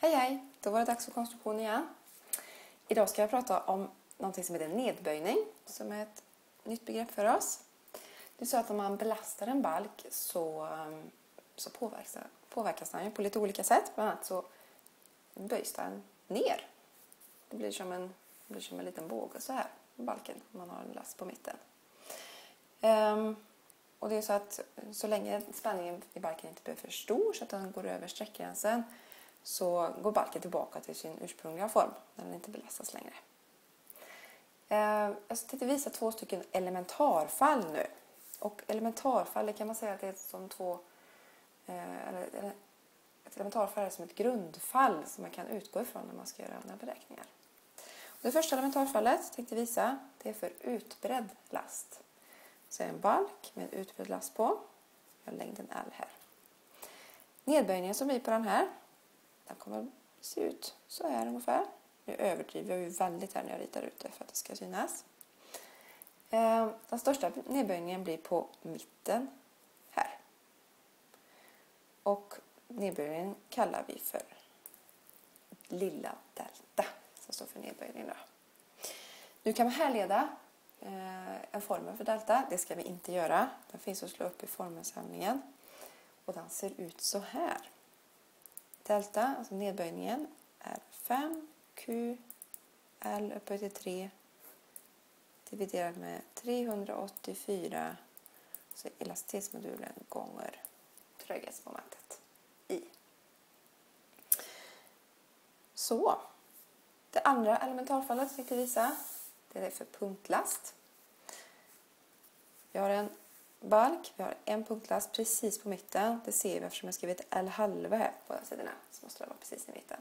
Hej hej, då var det dags för konstruktion igen. Idag ska jag prata om någonting som heter nedböjning, som är ett nytt begrepp för oss. Det är så att om man belastar en balk så påverkas den på lite olika sätt. Bland annat så böjs den ner. Det blir som en liten båge så här, balken, om man har en last på mitten. Och det är så att så länge spänningen i balken inte blir för stor så att den går över sträckgränsen, så går balken tillbaka till sin ursprungliga form när den inte belastas längre. Jag tänkte visa 2 stycken elementarfall nu. Och elementarfall, det kan man säga att det är som ett elementarfall är som ett grundfall som man kan utgå ifrån när man ska göra andra beräkningar. Och det första elementarfallet tänkte visa, det är för utbredd last. Så är en balk med utbredd last på. Jag har längden L här. Nedböjningen som blir på den här, den kommer se ut så här ungefär. Nu överdriver jag ju väldigt här när jag ritar ut det för att det ska synas. Den största nedböjningen blir på mitten här. Och nedböjningen kallar vi för lilla delta, som står för nedböjningen då. Nu kan man härleda en formel för delta. Det ska vi inte göra. Den finns att slå upp i formelsamlingen. Och den ser ut så här. Delta, alltså nedböjningen, är 5q L upphöjt till 3 dividerat med 384, så elasticitetsmodulen gånger tröghetsmomentet i. Så, det andra elementarfallet jag tänkte visa, det är för punktlast. Vi har en balk, vi har en punktlast precis på mitten. Det ser vi eftersom jag skrivit L halva här på båda sidorna. Så måste det vara precis i mitten.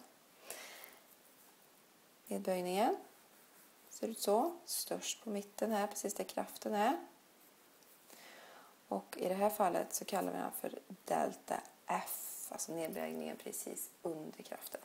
Nedböjningen ser ut så. Störst på mitten här, precis där kraften är. Och i det här fallet så kallar vi den för delta F. Alltså nedböjningen precis under kraften.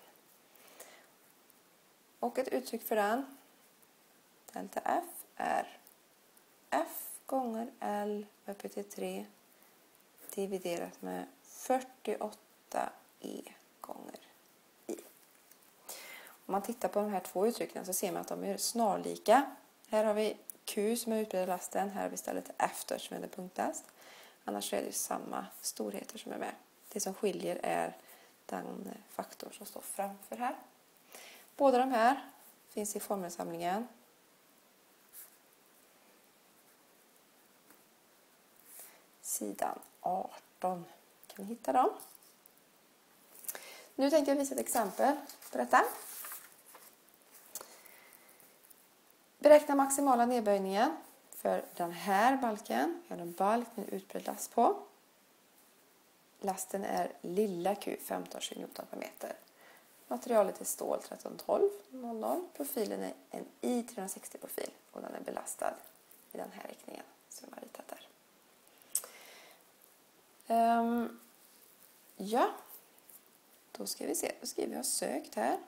Och ett uttryck för den, delta F, är F gånger L upphöjt till 3 dividerat med 48 E gånger I. Om man tittar på de här 2 uttrycken så ser man att de är snarlika. Här har vi Q som är utbredd lasten. Här har vi istället F som är punktlast. Annars är det samma storheter som är med. Det som skiljer är den faktor som står framför här. Båda de här finns i formelsamlingen. Sidan 18. Kan ni hitta dem? Nu tänkte jag visa ett exempel på detta. Beräkna maximala nedböjningen för den här balken. Jag har en balk med utbredd last på. Lasten är lilla Q, 15 kN per meter. Materialet är stål 131200. Profilen är en I360 profil och den är belastad i den här riktningen som jag har ritat där. Ja, då ska vi se. Då skriver jag sökt här.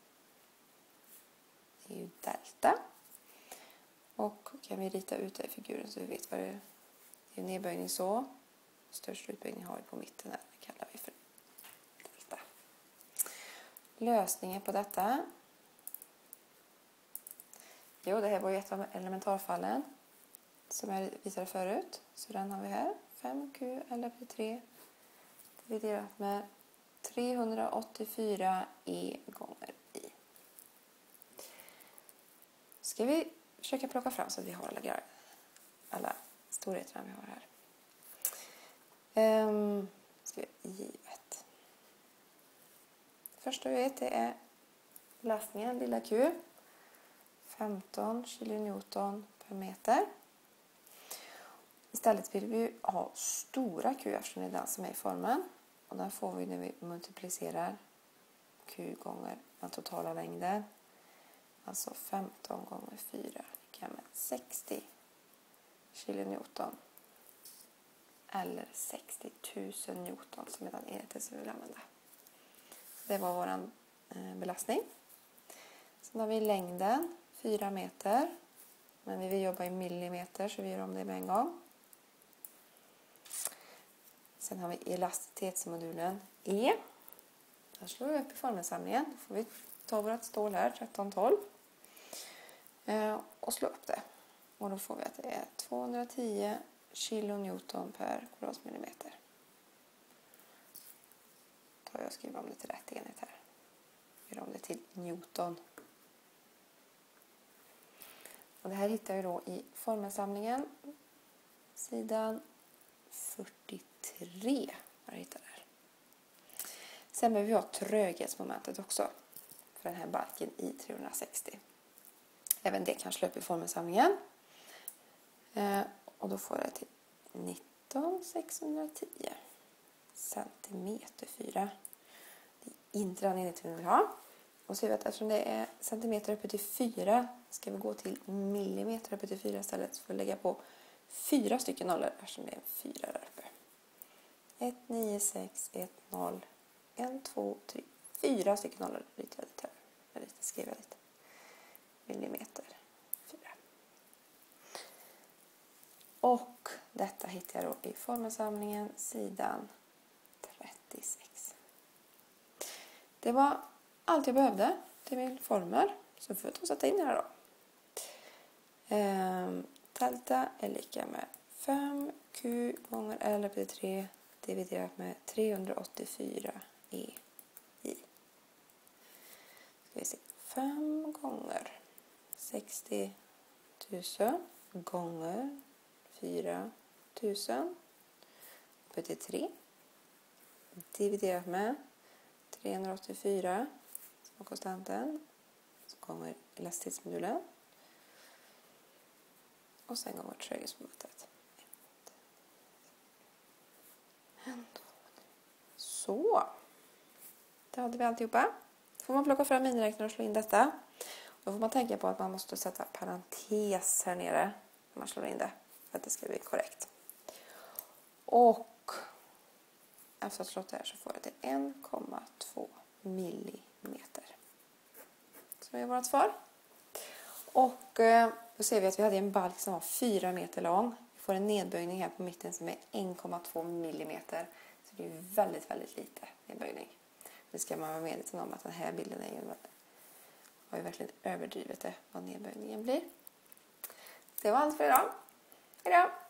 Det är ju delta. Och kan vi rita ut det i figuren så vi vet vad det är. Det är nedböjning så. Största utböjning har vi på mitten här. Det kallar vi för delta. Lösningen på detta. Jo, det här var ju ett av elementarfallen som jag visade förut. Så den har vi här. 5q L upphöjt till 3 dividerat med 384 E gånger I. Ska vi försöka plocka fram så att vi har alla storheterna vi har här. Ska vi givet. Första vi vet det är belastningen, lilla q. 15 kilonewton per meter. Istället vill vi ha stora Q eftersom det är den som är i formen. Och den får vi när vi multiplicerar Q gånger den totala längden. Alltså 15 gånger 4 kan med 60 kilonewton. Eller 60 000 newton som är den enheten som vi vill använda. Det var vår belastning. Sen har vi längden 4 meter. Men vi vill jobba i millimeter så vi gör om det med en gång. Sen har vi elasticitetsmodulen E. Då slår vi upp i formelsamlingen. Då får vi ta vårt stål här, 1312. Och slå upp det. Och då får vi att det är 210 kilonewton per kvadratmillimeter. Då tar jag och skriver om det till rätt enhet här. Gör om det till newton. Och det här hittar jag då i formelsamlingen. Sidan 43. Jag hittar det här. Sen behöver vi ha tröghetsmomentet också. För den här balken i 360. Även det kan slå upp i formelsamlingen. Och då får jag till 19,610 centimeter 4. Det är inte den enheten vi vill ha. Och så ser vi att eftersom det är centimeter uppe till 4 ska vi gå till millimeter uppe till 4 istället för att lägga på 4 stycken nollor eftersom det är 4 där uppe. 1, 9, 6, 1, 0, 1, 2, 3, 4 stycken nollor. Skriver jag lite. Millimeter 4. Och detta hittar jag då i formelsamlingen sidan 36. Det var allt jag behövde till min formel. Så får jag ta och sätta in det här då. Delta är lika med 5Q gånger L upp till 3 dividerat med 384 EI. Ska vi se. 5 gånger 60 000 gånger 4 000 upp till 3 dividerat med 384 som är konstanten gånger elasticitetsmodulen och sen gånger tröghetsmomentet. Så. Då hade vi alltihopa. Då får man plocka fram miniräknaren och slå in detta. Då får man tänka på att man måste sätta parentes här nere när man slår in det. För att det ska bli korrekt. Och efter att ha slått det här så får jag till 1,2 millimeter. Så är vårt svar. Och då ser vi att vi hade en balk som var 4 meter lång. Vi får en nedböjning här på mitten som är 1,2 millimeter. Så det är väldigt, väldigt lite nedböjning. Det ska man vara medveten om att den här bilden har ju verkligen överdrivet det vad nedböjningen blir. Det var allt för idag. Hej då!